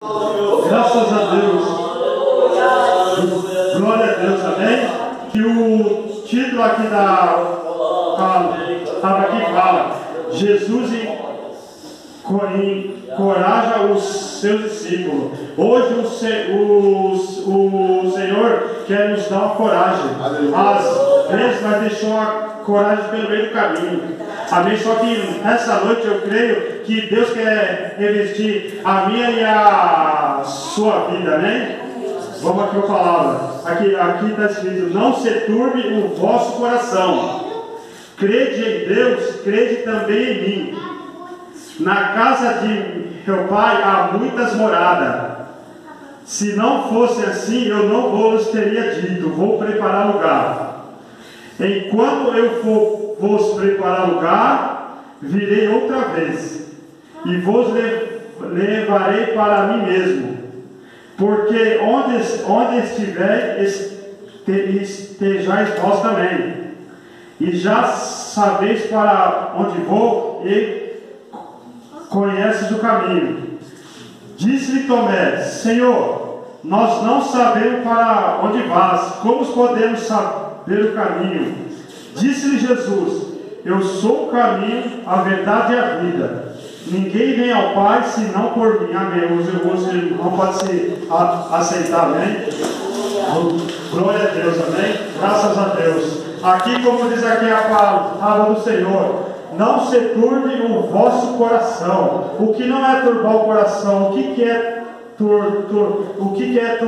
Graças a Deus. Glória a Deus, amém? Que o título aqui aqui fala: Jesus encoraja os seus discípulos. Hoje o Senhor quer nos dar uma coragem. Às vezes nós deixamos a coragem pelo meio do caminho. Amém? Só que nessa noite eu creio que Deus quer revestir a minha e a sua vida, amém? Vamos aqui a palavra. Aqui está escrito: não se turbe o vosso coração. Crede em Deus, crede também em mim. Na casa de meu pai há muitas moradas. Se não fosse assim, eu não vos teria dito: vou preparar lugar. Enquanto eu for vos preparar lugar, virei outra vez e vos levarei para mim mesmo. Porque onde estiver, estejais vós também. E já sabeis para onde vou e conheces o caminho. Disse-lhe Tomé: Senhor, nós não sabemos para onde vás, como podemos saber o caminho? Disse-lhe Jesus: eu sou o caminho, a verdade e a vida. Ninguém vem ao Pai senão por mim. Amém. Os irmãos não podem se aceitar, amém? Glória a Deus, amém? Graças a Deus. Aqui, como diz aqui a palavra do Senhor: não se turbe o vosso coração. O que não é turbar o coração? O que é turbar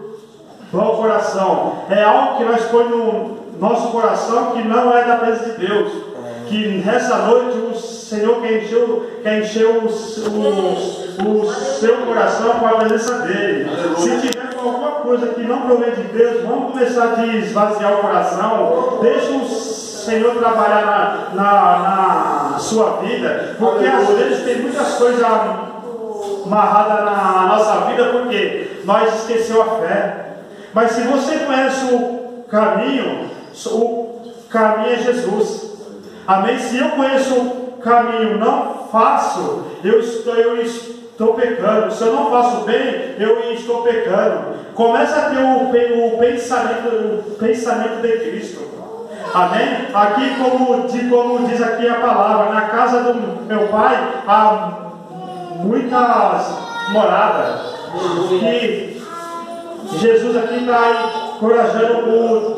o coração? É algo que nós põe no nosso coração que não é da presença de Deus. Que nessa noite o Senhor quer encher o seu coração com a presença dele. Se tiver alguma coisa que não provém de Deus, vamos começar a esvaziar o coração. Deixa o Senhor trabalhar na sua vida, porque às vezes tem muitas coisas amarradas na nossa vida, porque nós esquecemos a fé. Mas se você conhece o caminho é Jesus. Amém? Se eu conheço o caminho, não faço, eu estou pecando. Se eu não faço bem, eu estou pecando. Começa a ter o pensamento de Cristo. Amém? Aqui, como diz aqui a palavra, na casa do meu pai há muitas moradas. E Jesus aqui está encorajando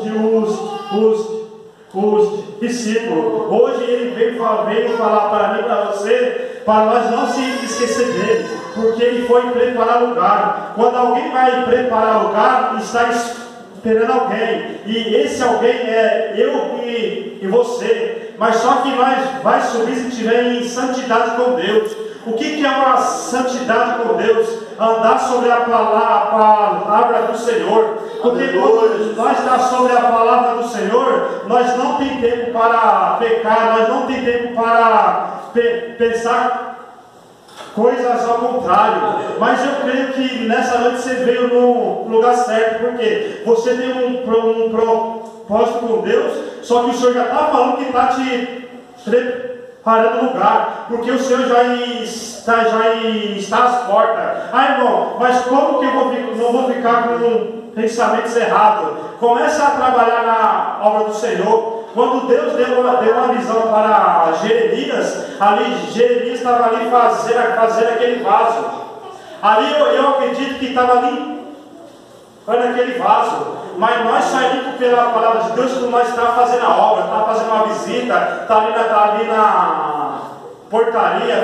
os discípulos. Hoje ele veio falar para mim e para você, para nós não se esquecer dele, porque ele foi preparar lugar. Quando alguém vai preparar lugar, está esperando alguém, e esse alguém é eu e você. Mas só que nós vai subir se estiver em santidade com Deus. O que é uma santidade com Deus? Andar sobre a palavra do Senhor. Porque quando nós estamos sobre a palavra do Senhor, nós não temos tempo para pecar, nós não temos tempo para pensar coisas ao contrário. Mas eu creio que nessa noite você veio no lugar certo, porque você tem um propósito com Deus, só que o Senhor já está falando que está te preparando lugar, porque o Senhor já está às portas. Irmão, mas como que eu não vou ficar com pensamentos errados? Começa a trabalhar na obra do Senhor. Quando Deus deu uma visão para Jeremias, Jeremias estava ali fazendo aquele vaso. Ali eu acredito que estava ali naquele vaso. Mas nós saímos pela palavra de Deus, quando nós estávamos fazendo a obra, estávamos fazendo uma visita, está ali na portaria,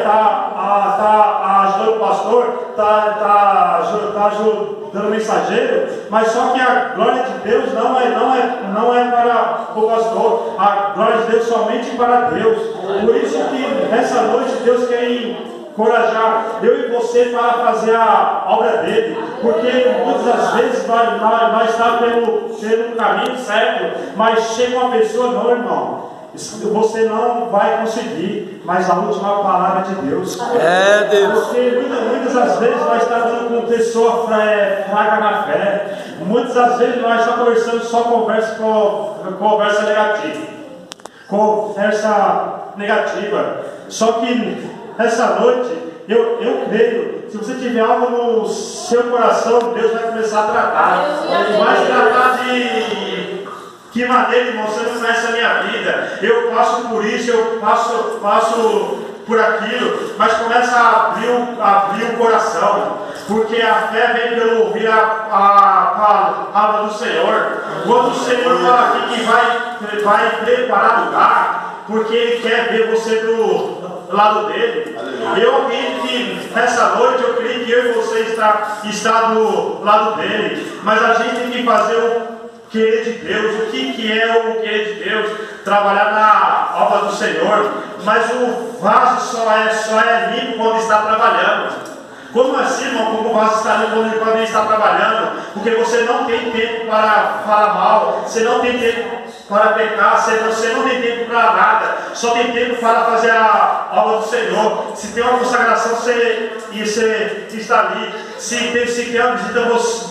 está ajudando o pastor, está ajudando o mensageiro. Mas só que a glória de Deus não é para o pastor, a glória de Deus somente para Deus. Por isso que nessa noite Deus quer encorajar eu e você para fazer a obra dele, porque muitas das vezes nós estamos pelo caminho certo, mas chega uma pessoa: não, irmão, você não vai conseguir. Mas a última palavra de Deus é Deus. Porque muitas das vezes nós estamos dando com pessoa fraca na fé. Muitas das vezes nós estamos conversando só conversa negativa. Só que essa noite Eu creio, se você tiver algo no seu coração, Deus vai começar a tratar. Ele vai tratar de que maneira, irmão, você não conhece a minha vida. Eu passo por isso, eu passo por aquilo, mas começa a abrir o coração, porque a fé vem pelo ouvir a palavra do Senhor. Quando o Senhor fala aqui que vai preparar lugar, porque Ele quer ver você do lado dele. Eu acredito que nessa noite, eu creio que eu e você está do lado dele, mas a gente tem que fazer o querer de Deus. O que é o querer de Deus? Trabalhar na obra do Senhor. Mas o vaso só é limpo quando está trabalhando. Como assim, irmão? Como o vaso está limpo quando ele está trabalhando? Porque você não tem tempo para falar mal, você não tem tempo para pecar, você não tem tempo para nada, só tem tempo para fazer a obra do Senhor. Se tem uma consagração, você está ali. Se tem uma visita,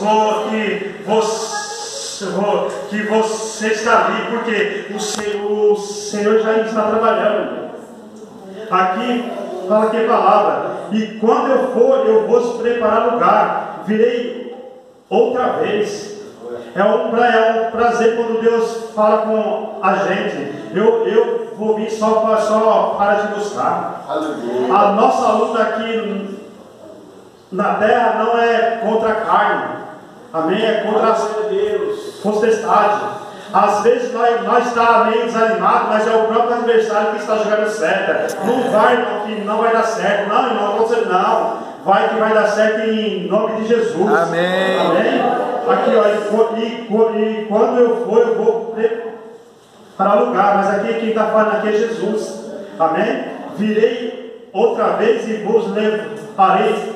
que você está ali, porque o Senhor já está trabalhando. Aqui fala que palavra: e quando eu for, eu vou preparar lugar, virei outra vez. É um prazer quando Deus fala com a gente. Eu vou vir só para te buscar. A nossa luta aqui na terra não é contra a carne, amém? É contra as potestades. Às vezes nós está meio desanimado, mas é o próprio adversário que está jogando seta. Não vai, irmão, que não vai dar certo. Não, irmão, não. Vai que vai dar certo em nome de Jesus. Amém. Amém? Aqui, ó, e quando eu for, eu vou preparar lugar. Mas aqui quem está falando aqui é Jesus. Amém? Virei outra vez e vos levarei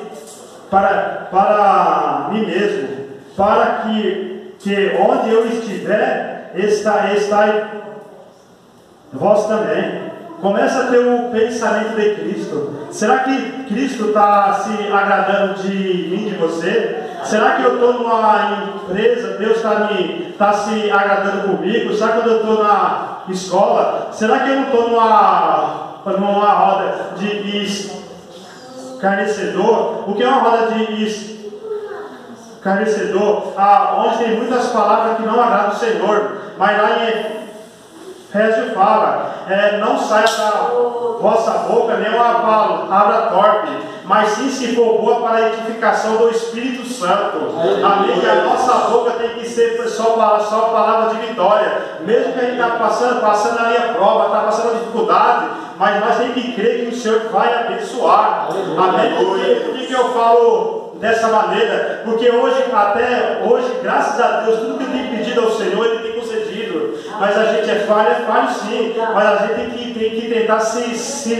para mim mesmo, para que onde eu estiver, está vós também. Começa a ter o pensamento de Cristo. Será que Cristo está se agradando de mim, de você? Será que eu estou numa empresa, Deus está se agradando comigo? Será que eu estou na escola? Será que eu não estou numa roda de escarnecedor? O que é uma roda de escarnecedor? Onde tem muitas palavras que não agradam o Senhor. Mas lá em Efésios fala: não saia da vossa boca nenhuma palavra torpe, mas sim se for boa para a edificação do Espírito Santo. Amém? Que a nossa boca tem que ser só palavra de vitória. Mesmo que a gente está passando ali a prova, está passando a dificuldade, mas nós temos que crer que o Senhor vai abençoar. Amém? Por que eu falo dessa maneira? Porque até hoje, graças a Deus, tudo que eu tenho pedido ao Senhor, Ele tem concedido. Mas a gente é falho sim, mas a gente tem que tentar se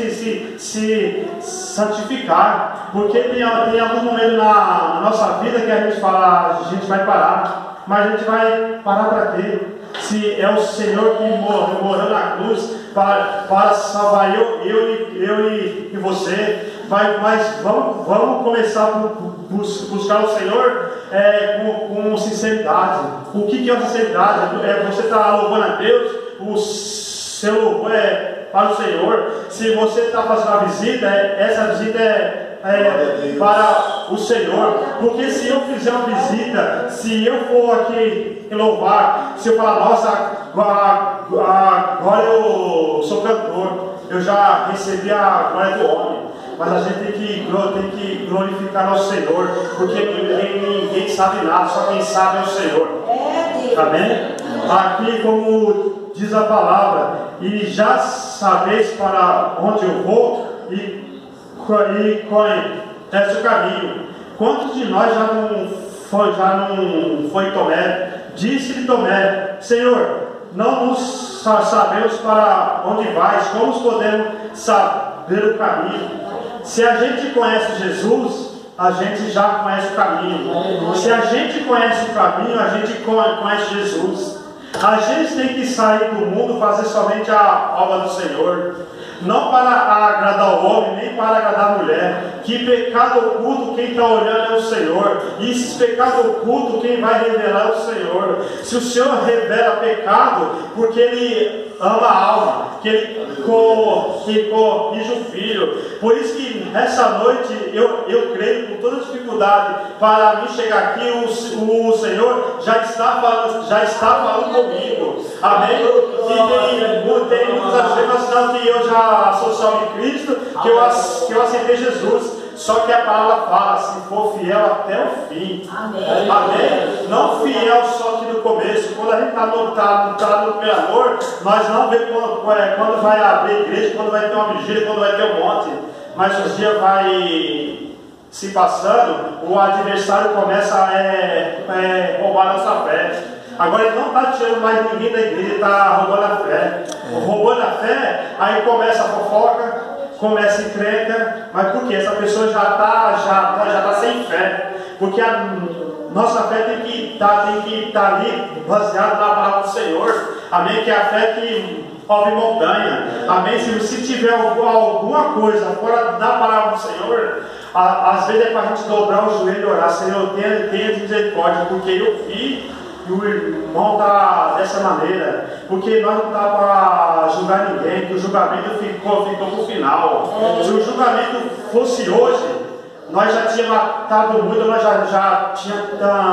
santificar, porque tem algum momento na nossa vida que a gente fala: a gente vai parar, mas a gente vai parar para quê? Se é o Senhor que morreu na cruz para salvar eu e você. Mas vamos começar a buscar o Senhor com sinceridade. O que é sinceridade? Você está louvando a Deus, o seu louvor é para o Senhor. Se você está fazendo uma visita, essa visita é para o Senhor. Porque se eu fizer uma visita, se eu for aqui louvar, se eu falar: nossa, agora eu sou cantor, eu já recebi a glória do homem. Mas a gente tem que glorificar nosso Senhor, porque ninguém sabe nada, só quem sabe é o Senhor. Amém? Aqui, como diz a palavra: e já sabeis para onde eu vou e conhece o caminho. Quantos de nós já não foi Tomé? Disse-lhe Tomé: Senhor, não nos sabemos para onde vais, como podemos saber o caminho? Se a gente conhece Jesus, a gente já conhece o caminho. Se a gente conhece o caminho, a gente conhece Jesus. A gente tem que sair do mundo, fazer somente a obra do Senhor, não para agradar o homem, nem para agradar a mulher. Que pecado oculto, quem está olhando é o Senhor. E esse pecado oculto, quem vai revelar é o Senhor. Se o Senhor revela pecado, porque Ele ama a alma, que Ele corrige o filho. Por isso que nessa noite eu creio com toda dificuldade para mim chegar aqui, o Senhor já está falando comigo. Amém? E tem muitas afirmações que eu já sou salvo em Cristo, que eu aceitei Jesus. Só que a palavra fala, se for fiel até o fim. Amém. Amém? Não fiel só aqui no começo. Quando a gente está no pelo amor, nós não vemos quando vai abrir a igreja, quando vai ter uma vigília, quando vai ter um monte. Mas os dias vai se passando, o adversário começa a roubar a nossa fé. Agora ele não está tirando mais ninguém da igreja, está roubando a fé. Roubando a fé, aí começa a fofoca, começa encrenca, mas por quê? Essa pessoa já está sem fé, porque a nossa fé tem que estar ali baseada na palavra do Senhor. Amém? Que é a fé que move montanha. Amém? Se tiver alguma coisa fora da palavra do Senhor, às vezes é para a gente dobrar o joelho e orar: Senhor, tenha misericórdia, porque eu vi e o irmão está dessa maneira, porque nós não estamos para julgar ninguém, que o julgamento ficou para o final. Se o julgamento fosse hoje, nós já tínhamos matado muito, nós já tínhamos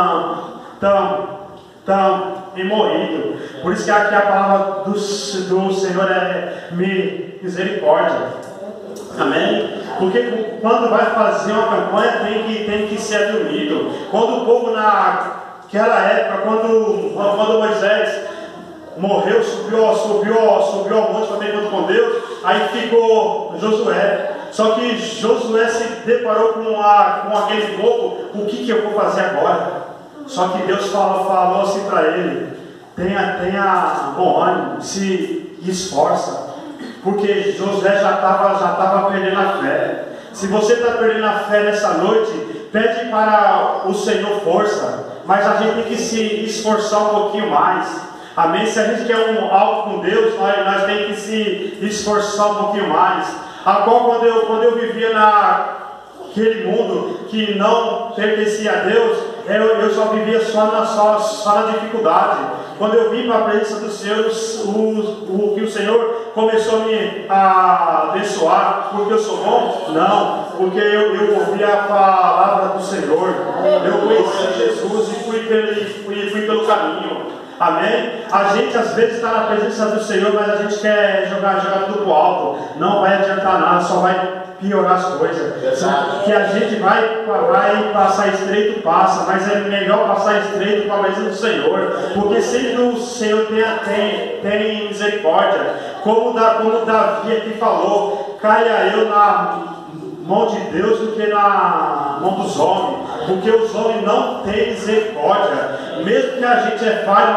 morrido. Por isso que aqui a palavra do Senhor é misericórdia. Amém? Porque quando vai fazer uma campanha tem que ser unido. Quando o povo naquela época, quando Moisés morreu, subiu ao monte para ter encontro com Deus, aí ficou Josué. Só que Josué se deparou com aquele povo: o que eu vou fazer agora? Só que Deus falou assim para ele: tenha bom ânimo, se esforça, porque Josué já estava perdendo a fé. Se você está perdendo a fé nessa noite, pede para o Senhor força, mas a gente tem que se esforçar um pouquinho mais. Amém? Se a gente quer algo com Deus, nós temos que se esforçar um pouquinho mais. Agora, quando eu vivia naquele mundo que não pertencia a Deus, eu só vivia só na dificuldade. Quando eu vim para a presença do Senhor, que o Senhor começou a abençoar, porque eu sou bom? Não, porque eu ouvi a palavra do Senhor. Eu conheci Jesus e fui pelo caminho. Amém? A gente às vezes está na presença do Senhor, mas a gente quer jogar tudo pro alto. Não vai adiantar nada, só vai piorar as coisas. Que a gente vai passar estreito, passa, mas é melhor passar estreito para a presença do Senhor, porque sempre o Senhor tem misericórdia. Como Davi aqui falou: caia eu na mão de Deus do que na mão dos homens, porque os homens não têm misericórdia. Mesmo que a gente é falho,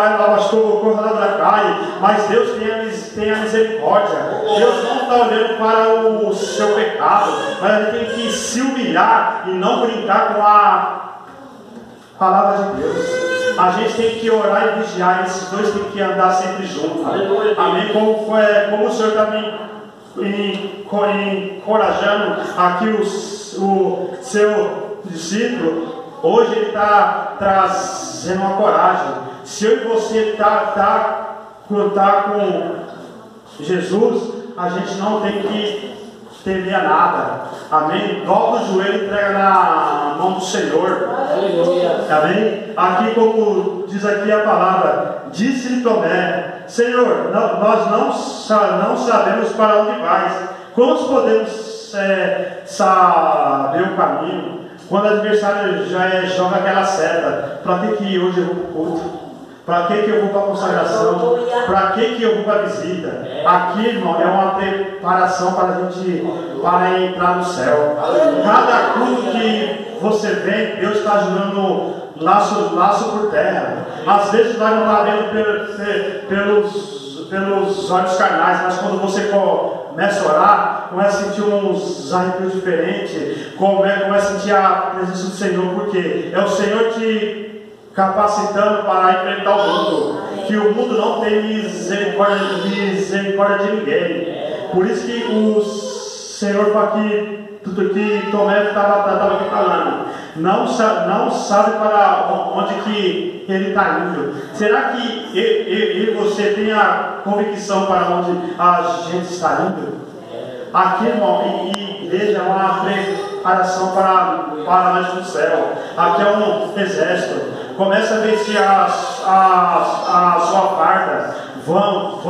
mas Deus tem a misericórdia. Deus não está olhando para o seu pecado, mas a gente tem que se humilhar e não brincar com a palavra de Deus. A gente tem que orar e vigiar, esses dois têm que andar sempre juntos. Amém? Como o Senhor está me encorajando aqui o seu discípulo, hoje ele está trazendo uma coragem. Se eu e você tá com Jesus, a gente não tem que temer a nada. Amém? Dobra o joelho e entrega na mão do Senhor. Amém? Aqui, como diz aqui a palavra, disse-lhe Tomé: Senhor, nós não sabemos para onde vais. Como podemos saber o caminho quando o adversário já joga aquela seta? Para que hoje eu vou para o culto? Para que eu vou para a consagração? Para que eu vou para a visita? Aqui, irmão, é uma preparação para entrar no céu. Cada culto que você vem, Deus está jogando laço por terra. Às vezes nós não estamos vendo pelos olhos carnais, mas quando você começa a orar, começa a sentir uns arrepios diferentes, começa a sentir a presença do Senhor, porque é o Senhor te capacitando para enfrentar o mundo, que o mundo não tem misericórdia de ninguém. Por isso que o Senhor, para que tudo que Tomé estava aqui falando, não sabe para onde que ele está indo. Será que eu e você tem a convicção para onde a gente está indo? Aqui, irmão, igreja é uma preparação para nós do céu. Aqui é um exército. Começa a vestir a sua farda. Vamos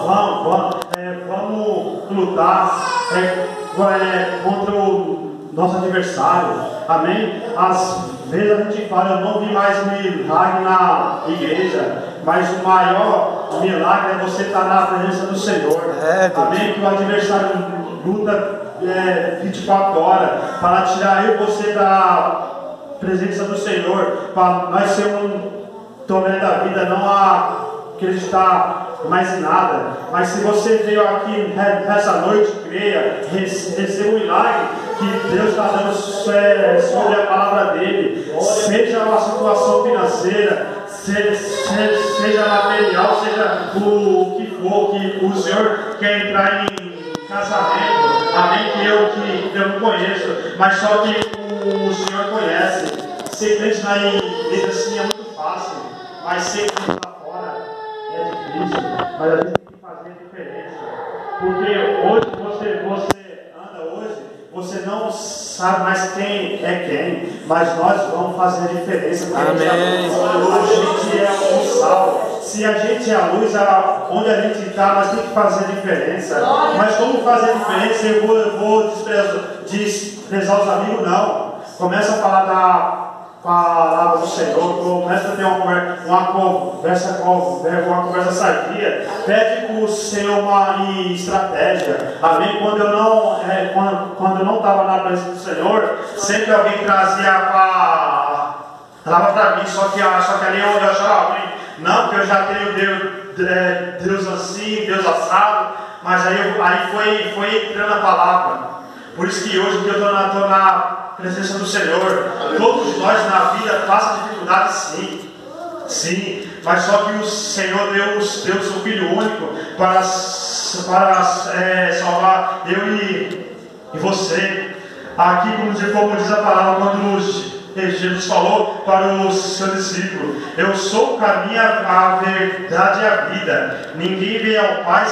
lutar contra o nosso adversário. Amém? Às vezes a gente fala, eu não vi mais milagre na igreja, mas o maior milagre é você estar na presença do Senhor. Amém? Que o adversário luta 24 horas para tirar eu e você da presença do Senhor, para nós ser um Tomé da vida, não acreditar mais em nada. Mas se você veio aqui nessa noite, creia, receba um milagre que Deus está dando sobre a palavra dele, seja uma situação financeira, seja material, seja o que for, que o Senhor quer entrar em casamento, amém, que eu não conheço, mas só que o Senhor conhece. Ser crente na igreja assim é muito fácil, mas ser crente lá fora é difícil. Mas a gente tem que fazer a diferença, porque hoje você anda hoje, você não sabe mais quem é quem, mas nós vamos fazer a diferença. Amém. A gente é o sal. Se a gente é a luz, onde a gente está, nós temos que fazer a diferença. Mas como fazer a diferença? Eu vou desprezar os amigos? Não. Começa a falar da palavra do Senhor, começa a ter uma conversa sadia. Pede para o Senhor uma estratégia. Amém? Quando eu não estava na presença do Senhor, sempre alguém trazia a palavra para mim, só que ali eu achava ruim. Não, porque eu já tenho Deus assim, Deus assado, mas aí foi entrando a palavra. Por isso que hoje eu estou na presença do Senhor. Todos nós na vida passam dificuldades, sim, mas só que o Senhor deu o seu Filho único para salvar eu e você. Aqui, como diz a palavra, quando Jesus falou para o seu discípulo: eu sou o caminho, a verdade e a vida. Ninguém vem ao Pai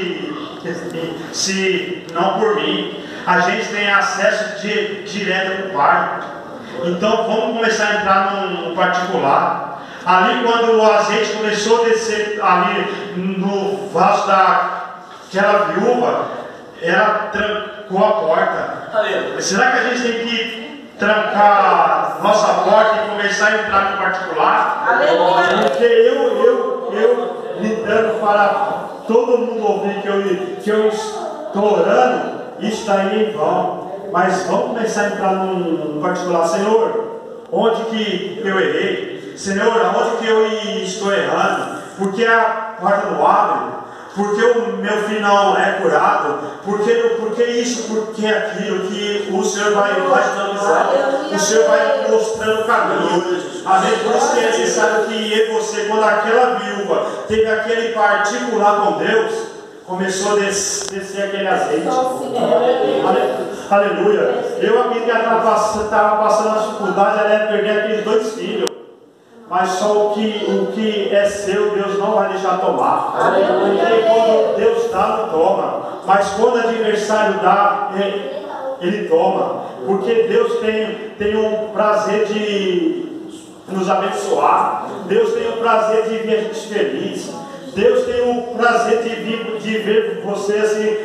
se não por mim. A gente tem acesso direto para o Pai. Então vamos começar a entrar no particular. Ali, quando o azeite começou a descer ali no vaso daquela viúva, ela trancou a porta. Será que a gente tem que trancar nossa porta e começar a entrar no particular? Porque eu lidando para todo mundo ouvir que eu estou orando, isso está aí em vão. Mas vamos começar a entrar no particular. Senhor, onde que eu errei? Senhor, onde que eu estou errando? Por que a porta não abre? Por que o meu filho não é curado? Por que isso? Por que aquilo? Que o Senhor vai te dando visão. O Senhor vai mostrando o caminho. Amém? Por isso que é necessário que eu e você, quando aquela viúva teve aquele particular com Deus, começou a descer aquele azeite. Aleluia. Eu aqui que estava passando a dificuldade, ela ia perder aqueles 2 filhos. Mas só o que é seu, Deus não vai deixar tomar. Porque quando Deus dá, não toma. Mas quando o adversário dá, ele toma. Porque Deus tem um prazer de nos abençoar. Deus tem o prazer de ver a gente feliz. Deus tem o prazer de ver você assim,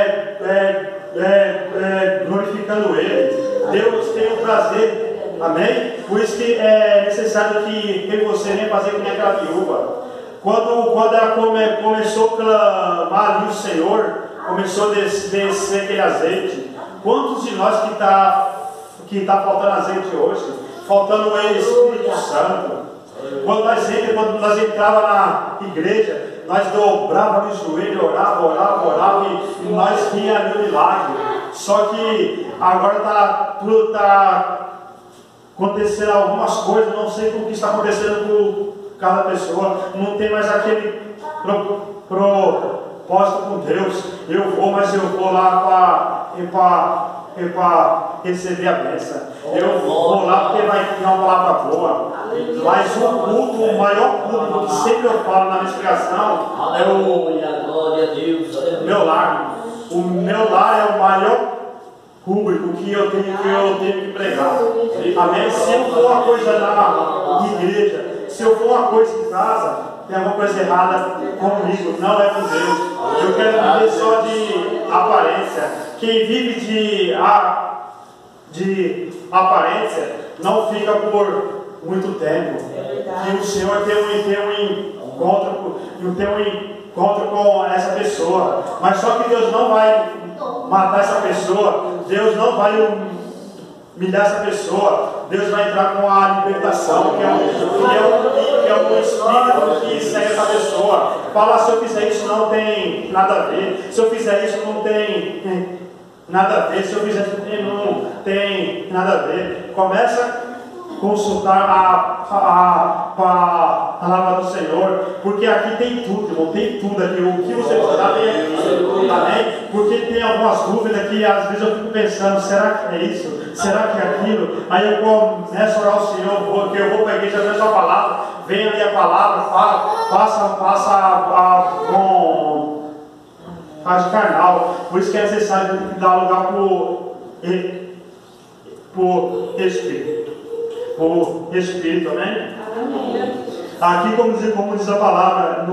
glorificando Ele. Deus tem o prazer. Amém? Por isso que é necessário que eu e você venha fazer como aquela viúva. Quando ela começou a clamar ali o Senhor, começou a descer aquele azeite. Quantos de nós que está faltando azeite hoje? Faltando o Espírito Santo. Quando nós entrávamos na igreja, nós dobrávamos o joelho, orava e nós víamos ali o milagre. Só que agora tudo está acontecendo algumas coisas, não sei o que está acontecendo com cada pessoa, não tem mais aquele propósito com Deus. Eu vou, mas eu vou lá receber a bênção. Eu vou lá porque vai ter uma palavra boa. Mas o culto, o maior culto que sempre eu falo na minha explicação é o meu lar. O meu lar é o maior público que eu tenho que pregar. Amém? Se eu for uma coisa na igreja, se eu for uma coisa em casa, tem alguma coisa errada comigo, não é com Deus. Eu quero viver só de aparência. Quem vive de aparência não fica por muito tempo. E o Senhor tem um encontro com essa pessoa. Mas só que Deus não vai matar essa pessoa. Deus não vai humilhar essa pessoa. Deus vai entrar com a libertação, que é o Espírito que segue essa pessoa. Falar, se eu fizer isso não tem nada a ver. Se eu fizer isso não tem nada a ver. Se eu fizer isso não tem nada a ver. Começa a consultar a palavra do Senhor, porque aqui tem tudo, irmão, tem tudo aqui. O que você precisar tem aqui. Amém? Porque tem algumas dúvidas que às vezes eu fico pensando, será que é isso? Será que é aquilo? Aí eu começo a orar ao Senhor, porque eu vou para a igreja, vejo a palavra, vem ali a palavra, passa com faz carnal. Por isso que é necessário dar lugar por Espírito, amém? Aqui, como diz a palavra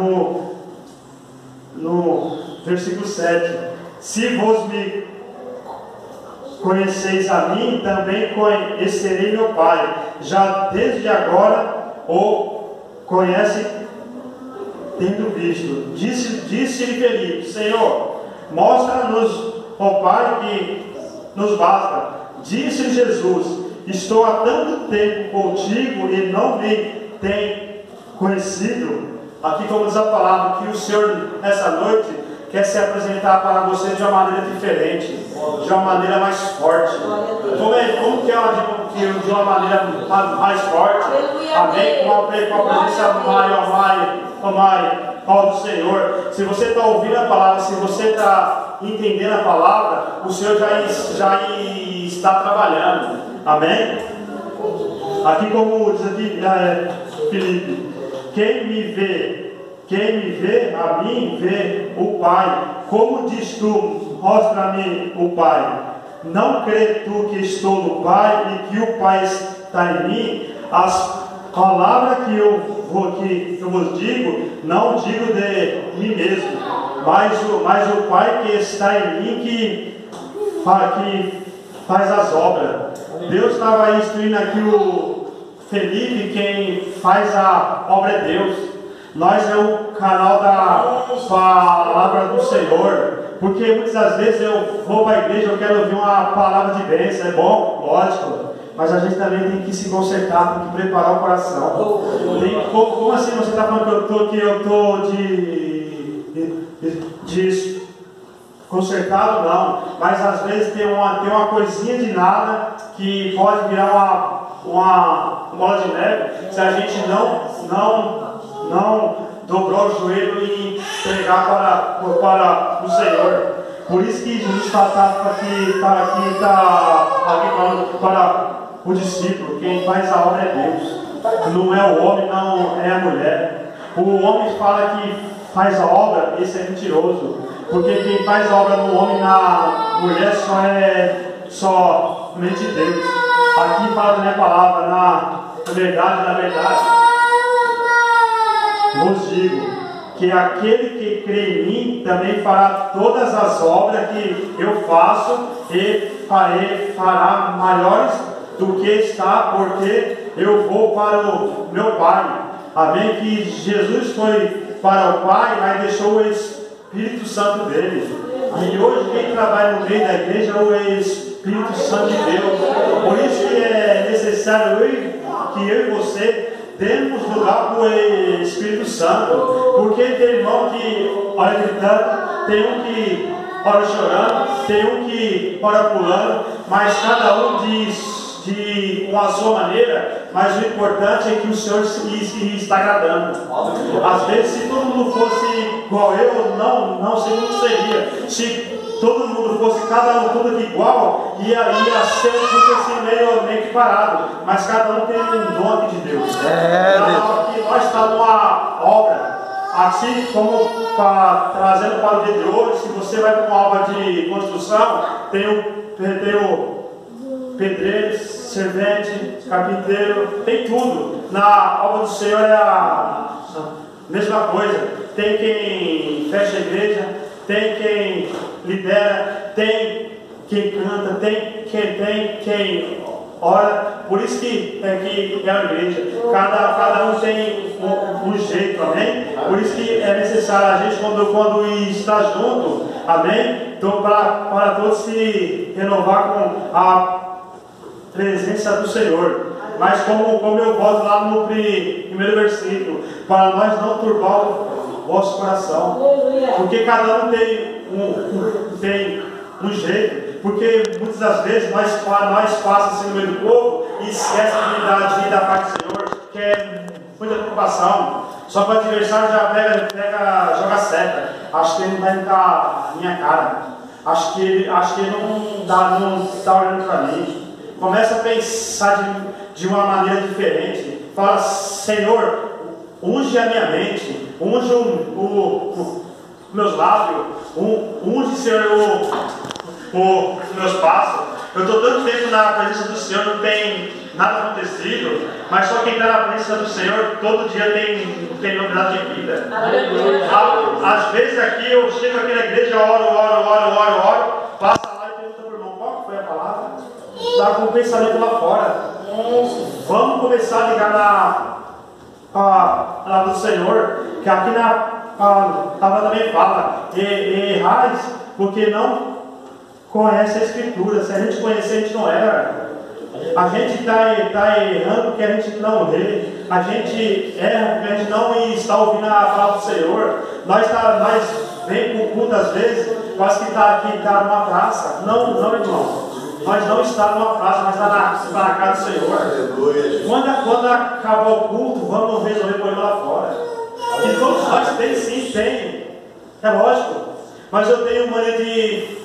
no versículo 7: se vos me conheceis a mim, também conhecerei meu Pai. Já desde agora o conhece tendo visto. Disse-lhe Felipe: Senhor, mostra-nos o Pai, que nos basta. Disse-lhe Jesus: estou há tanto tempo contigo e não me tem conhecido. Aqui, como diz a palavra, que o Senhor, nessa noite, quer se apresentar para você de uma maneira diferente, de uma maneira mais forte. Como que é de uma maneira mais forte? Amém? Com a presença maior do Senhor. Se você está ouvindo a palavra, se você está entendendo a palavra, o Senhor já está trabalhando. Amém? Aqui, como diz aqui Filipe: quem me vê a mim, vê o Pai. Como diz tu, mostra-me o Pai. Não crê tu que estou no Pai e que o Pai está em mim? As palavras que eu vos digo, não digo de mim mesmo, mas o Pai que está em mim que faz as obras. Deus estava instruindo aqui o Felipe, quem faz a obra é Deus. Nós é o canal da palavra do Senhor. Porque muitas das vezes eu vou para a igreja, eu quero ouvir uma palavra de bênção, é bom, lógico. Mas a gente também tem que se consertar, tem que preparar o coração. Como assim você está falando que eu estou de consertado? Não. Mas às vezes tem uma coisinha de nada que pode virar uma bola de neve se a gente não dobrar o joelho e entregar para o Senhor. Por isso que Jesus está aqui falando para o discípulo: quem faz a obra é Deus, não é o homem, não é a mulher. O homem fala que faz a obra, esse é mentiroso, porque quem faz a obra no homem e na mulher somente Deus. Aqui fala da minha palavra, na verdade, vos digo que aquele que crê em mim também fará todas as obras que eu faço e fará maiores do que está, porque eu vou para o meu Pai. Amém? Que Jesus foi para o Pai, mas deixou o Espírito Santo dele. E hoje quem trabalha no meio da igreja é o Espírito Santo de Deus. Por isso que é necessário que eu e você demos lugar para o Espírito Santo. Porque tem irmão que ora gritando, tem um que ora chorando, tem um que ora pulando, mas cada um diz com a sua maneira, mas o importante é que o Senhor está agradando. Às vezes, se todo mundo fosse igual eu, não sei como seria. Se todo mundo fosse, cada um tudo igual, ia ser tudo assim meio que parado. Mas cada um tem um dom aqui de Deus. Aqui nós estamos numa obra. Assim como trazendo para o dia de hoje, se você vai para uma obra de construção, tem o pedreiro, servente, carpinteiro, tem tudo. Na obra do Senhor é a mesma coisa. Tem quem fecha a igreja, tem quem lidera, tem quem canta, tem quem ora. Por isso que é a igreja. Cada um tem um jeito, amém? Por isso que é necessário a gente, quando está junto, amém? Então, para todos se renovar com a presença do Senhor. Mas como eu volto lá no primeiro versículo, para nós não turbar o vosso coração, porque cada um tem um jeito. Porque muitas das vezes nós passamos assim no meio do povo e esquece de dar parte do Senhor, que é muita preocupação. Só que o adversário já joga seta. Acho que ele não vai entrar na minha cara. Acho que ele não está olhando para mim. Começa a pensar de uma maneira diferente. Fala, Senhor, unge a minha mente, unge os meus lábios, unge, Senhor, os meus passos. Eu estou tanto tempo na presença do Senhor, não tem nada acontecido, mas só quem está na presença do Senhor todo dia tem novidade de vida. Às vezes aqui eu chego aqui na igreja, oro, passa lá e pergunta para o irmão, qual foi a palavra? Dá com o pensamento lá fora. Vamos começar a ligar na palavra do Senhor, que aqui na palavra também fala, errais, porque não conhece a Escritura. Se a gente conhecer, a gente não erra. A gente está errando porque a gente não lê. A gente erra porque a gente não está ouvindo a palavra do Senhor. Nós vem para o culto às vezes, quase que está numa praça. Não, irmão. Nós não estamos numa praça, mas está na casa do Senhor. Quando acabar o culto, vamos resolver o problema lá fora. E todos nós tem. É lógico. Mas eu tenho maneira de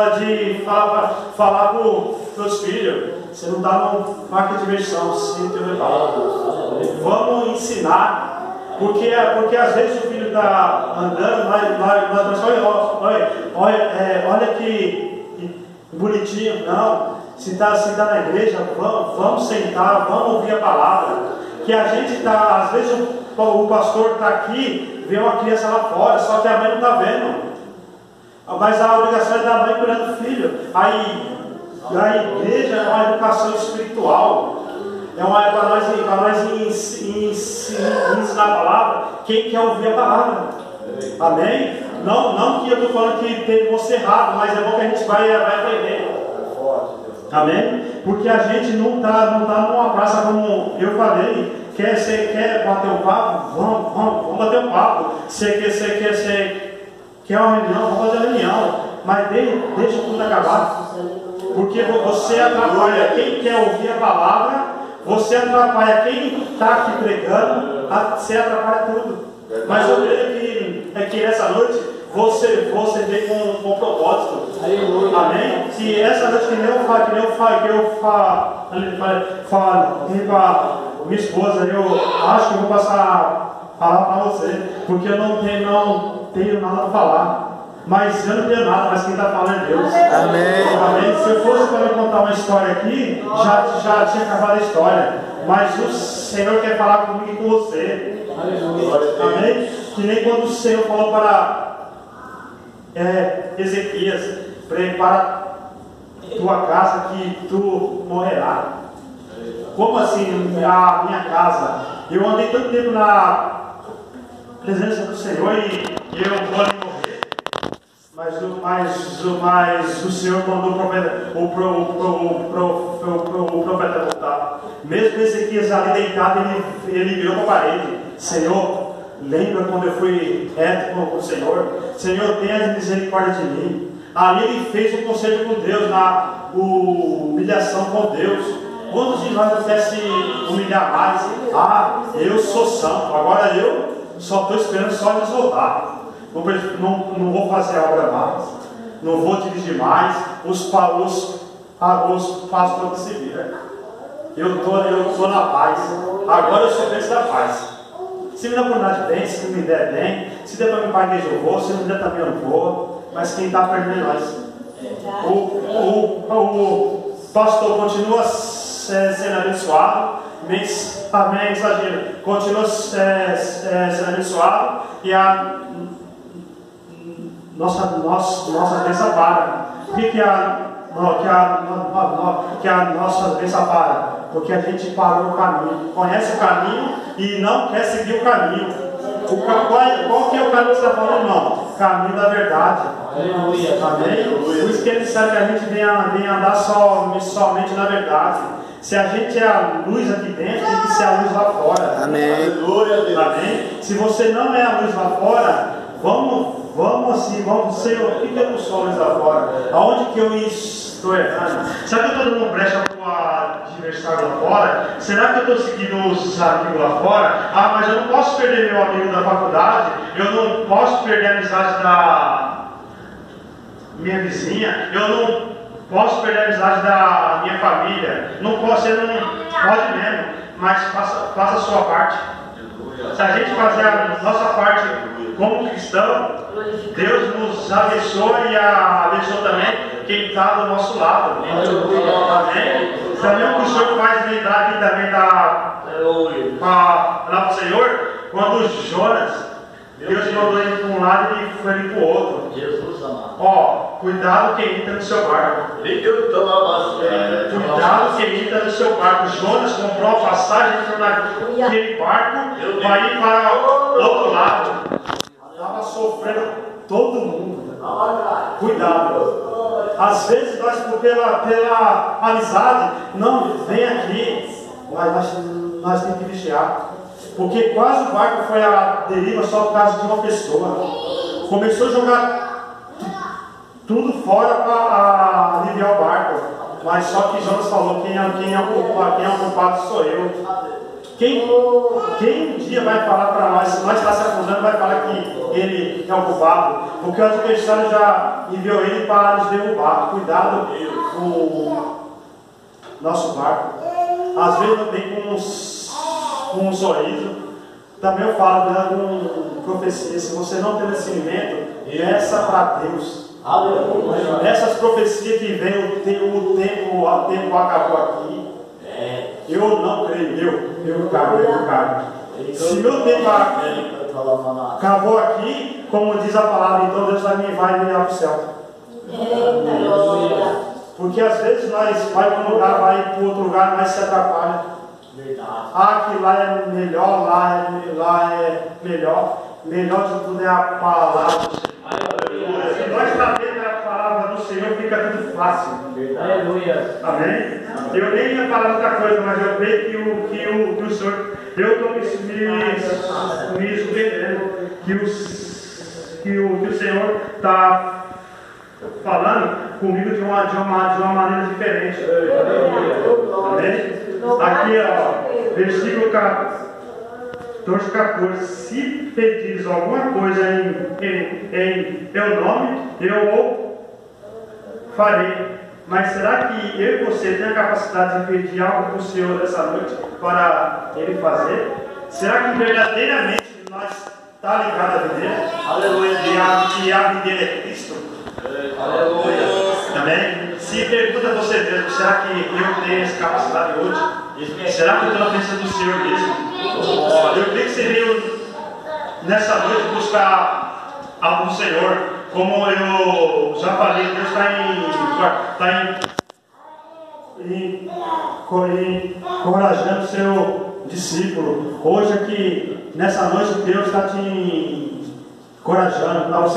falar para os teus filhos, você não está num parque de diversão, sim, teu palavra. Vamos ensinar, porque às vezes o filho está andando, olha que bonitinho. Não, se está na igreja, vamos sentar, vamos ouvir a palavra. Que a gente está, às vezes o pastor está aqui, vê uma criança lá fora, só que a mãe não está vendo. Mas a obrigação é da mãe cuidando do filho. Aí a igreja é uma educação espiritual. É para nós ensinar a palavra. Quem quer ouvir a palavra? Amém? Não que eu estou falando que vou ser errado, mas é bom que a gente vai aprender. Amém? Porque a gente não está numa praça, como eu falei. Você quer bater um papo? Vamos bater um papo. Você quer uma reunião? Vamos fazer a reunião. Mas deixa tudo acabar. Porque você atrapalha quem quer ouvir a palavra, você atrapalha quem está aqui pregando, você atrapalha tudo. Mas eu creio que essa noite você veio com um propósito. Amém? Se essa noite que eu falei para minha esposa, eu acho que eu vou passar a palavra para você, porque eu não tenho nada para falar. Mas eu não tenho nada, mas quem está falando é Deus. Amém? Se eu fosse para contar uma história aqui, já tinha acabado a história. Mas o Senhor quer falar comigo e com você. Amém? Que nem quando o Senhor falou para Ezequias: prepara tua casa que tu morrerá. Como assim a minha casa? Eu andei tanto tempo na presença do Senhor e eu vou ali morrer. Mas o Senhor mandou o profeta voltar. Mesmo Ezequias ali deitado, ele virou para a parede: Senhor, lembra quando eu fui reto com o Senhor? Senhor, tenha misericórdia de mim. Ali ele fez um conselho com Deus, na humilhação com Deus. Quantos de nós não quer se humilhar mais? Ah, eu sou santo, agora eu só estou esperando só eles voltar. Não vou fazer a obra mais, não vou dirigir mais, os pastores se viram. Eu estou na paz, agora eu sou dentro da paz. Se me der oportunidade bem, se não me der bem, se der para me pagar eu vou, se não der também eu não vou, mas quem está perdendo é nós. O pastor continua sendo abençoado, amém, exagero, continua sendo abençoado e a nossa bênção para. Por que a nossa bênção para? Porque a gente parou o caminho, conhece o caminho e não quer seguir o caminho. Qual que é o caminho que você está falando, irmão? Caminho da verdade. Aleluia. Amém? Por isso que ele sabe que a gente vem andar somente na verdade. Se a gente é a luz aqui dentro, tem que ser a luz lá fora. Amém. Aleluia. Amém? Se você não é a luz lá fora, vamos ser o que eu não sou a luz lá fora? Aonde que eu estou errando? Será que eu estou dando brecha para o adversário lá fora? Será que eu estou seguindo os amigos lá fora? Ah, mas eu não posso perder meu amigo da faculdade, eu não posso perder a amizade da minha vizinha, eu não posso perder a amizade da minha família. Não posso, você não pode mesmo, mas faça a sua parte. Se a gente fazer a nossa parte como cristão, Deus nos abençoa e abençoa também quem está do nosso lado. Amém? Também o que o Senhor faz lembrar aqui também lá para o Senhor, quando Jonas, Deus mandou ele para um lado e foi ele para o outro. Jesus amado. Ó, cuidado quem entra no seu barco. Cuidado quem entra no seu barco. Jonas comprou a passagem, entrou naquele barco, vai ir para o outro lado. Estava sofrendo todo mundo. Cuidado. Às vezes nós, pela amizade, não, vem aqui, mas nós temos que vigiar. Porque quase o barco foi à deriva só por causa de uma pessoa. Começou a jogar tudo fora para aliviar o barco. Mas só que Jonas falou, quem é o culpado sou eu. Quem um dia vai falar para nós, se nós estamos se acusando, vai falar que ele é o culpado? Porque o adversário já enviou ele para nos derrubar. Cuidado com o nosso barco. Às vezes não vem com um sorriso. Também eu falo, cuidado com profecia. Se você não tem discernimento, peça para Deus. Aleluia. Essas profecias que vem, o tempo acabou aqui. Eu não creio, eu cago. Se meu tempo acabou aqui, como diz a palavra, então Deus vai me enviar para o céu. Porque às vezes nós vai para um lugar, vai para outro lugar, mas se atrapalha. Ah, que lá é melhor, lá é melhor. Melhor de tudo é a palavra do Senhor. Se nós sabemos a palavra do Senhor, fica tudo fácil. Aleluia. Amém? Eu nem ia falar outra coisa, mas eu creio que o Senhor, eu estou me surpreendendo que o Senhor está falando comigo de uma maneira diferente. Amém? Aqui, ó, versículo 14. Se pedires alguma coisa em meu nome, eu o farei. Mas será que eu e você tem a capacidade de pedir algo para o Senhor essa noite para Ele fazer? Será que verdadeiramente nós está ligado à videira? Aleluia. E a videira é Cristo? Aleluia. Amém? Se pergunta você mesmo, será que eu tenho essa capacidade hoje? Será que eu estou na presença do Senhor mesmo? Eu creio que você veio nessa noite buscar algo do Senhor. Como eu já falei, Deus está encorajando o seu discípulo. Hoje aqui, nessa noite, Deus está te encorajando para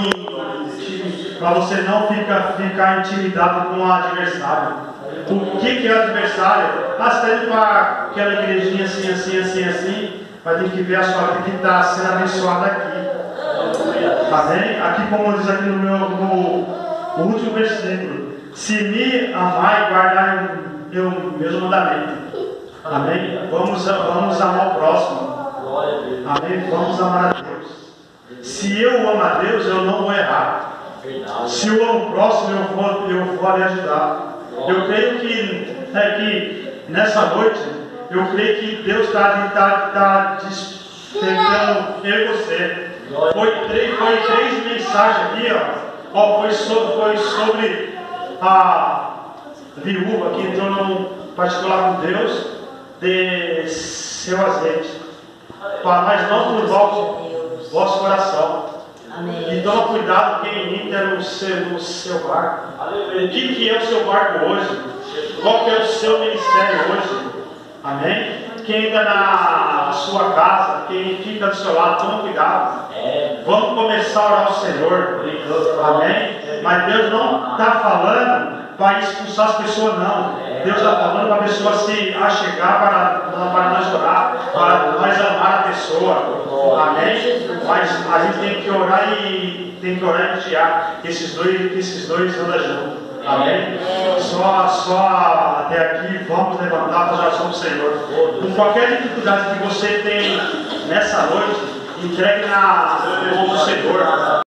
você não ficar intimidado com o adversário. O que é o adversário? Você está indo para aquela igrejinha assim, mas tem que ver a sua vida que está sendo abençoada aqui. Amém? Aqui, como diz aqui no último versículo: se me amar e guardar deu o mesmo mandamento. Amém? Vamos amar o próximo. Amém? Vamos amar a Deus. Se eu amo a Deus, eu não vou errar. Se eu amo o próximo, eu vou lhe ajudar. Eu creio que nessa noite, eu creio que Deus está despertando eu e você. Foi três mensagens aqui, ó. Foi sobre a viúva que entrou num particular com Deus de seu azeite. Para nós não turbar o vosso coração. Amém. E toma cuidado quem entra no seu barco. O que é o seu barco hoje? Qual que é o seu ministério hoje? Amém? Quem entra na sua casa, quem fica do seu lado, toma cuidado. Vamos começar a orar ao Senhor. Amém? Mas Deus não está falando para expulsar as pessoas, não. Deus está falando para a pessoa se achegar para nós orar, para nós amar a pessoa. Amém? Mas a gente tem que orar e vigiar. Esses dois andam juntos. Amém? Só até aqui, vamos levantar para a oração do Senhor. Com qualquer dificuldade que você tem nessa noite, entregue na mão do Senhor.